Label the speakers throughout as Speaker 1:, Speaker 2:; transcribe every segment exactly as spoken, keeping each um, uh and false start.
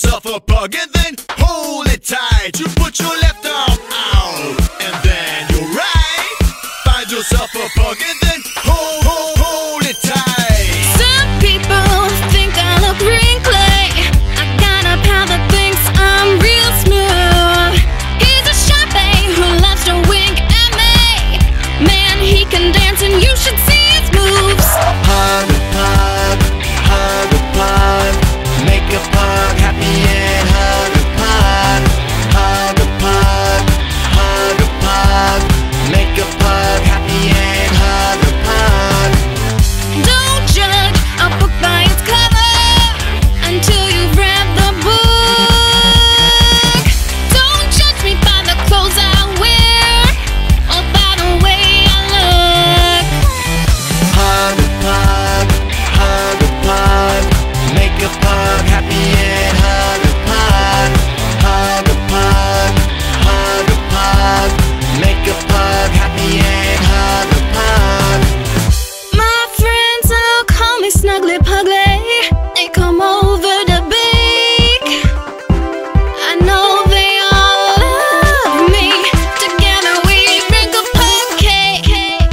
Speaker 1: yourself a pug and then hold it tight. You put your left arm out and then your right. Find yourself a pug and then hold, hold, hold it tight.
Speaker 2: Some people think I look wrinkly. I got a pal that thinks I'm real smooth. He's a shy babe who loves to wink at me. Man, he can dance and you should see his moves.
Speaker 3: Hug a pug, hug a pug, make a pug happy and hug a pug. Hug a pug, hug a pug, make a pug happy and hug a pug.
Speaker 2: Don't judge a book by its cover until you've read the book. Don't judge me by the clothes I wear or by the way I look.
Speaker 3: Hug a pug, hug a pug, make a pug happy and hug a pug. Hug a pug, hug a pug, make a pug happy and hug a pug.
Speaker 2: My friends all call me Snuggly Pugly. They come over to bake. I know they all love me. Together we bring a pug cake.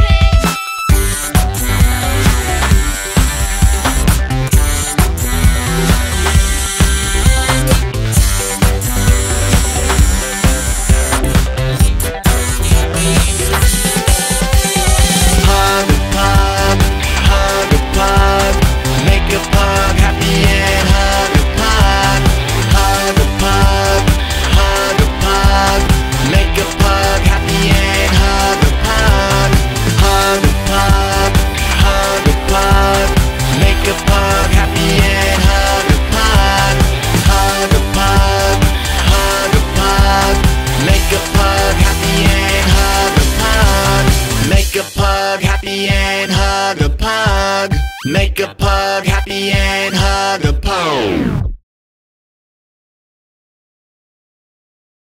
Speaker 3: Hug a pug, hug a pug, make a pug happy and hug a pug. Hug a pug, hug a pug, make a pug happy and hug a pug. Hug a pug, hug a pug, make a pug happy and hug a pug. Hug a pug, hug a pug, make a pug happy and hug a pug. Make a pug happy and hug a pug. Make a pug happy and hug a pug.